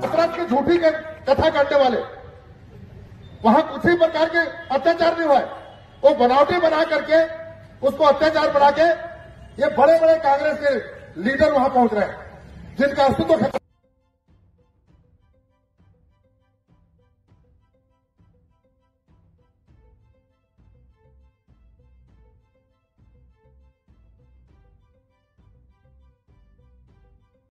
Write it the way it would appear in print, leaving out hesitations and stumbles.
हसरत की झूठी कथा करने वाले, वहां किसी प्रकार के अत्याचार नहीं हुआ है। वो बनावटी बना करके उसको अत्याचार बना के ये बड़े बड़े कांग्रेस के लीडर वहां पहुंच रहे हैं, जिनका अस्तित्व